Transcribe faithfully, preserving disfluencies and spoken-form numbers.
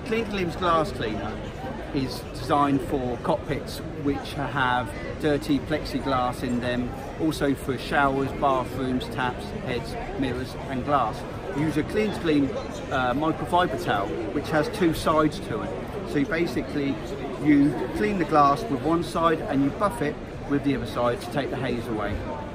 Clean to Gleam's glass cleaner is designed for cockpits which have dirty plexiglass in them, also for showers, bathrooms, taps, heads, mirrors and glass. You use a Clean to Gleam uh, microfiber towel which has two sides to it. So you basically you clean the glass with one side and you buff it with the other side to take the haze away.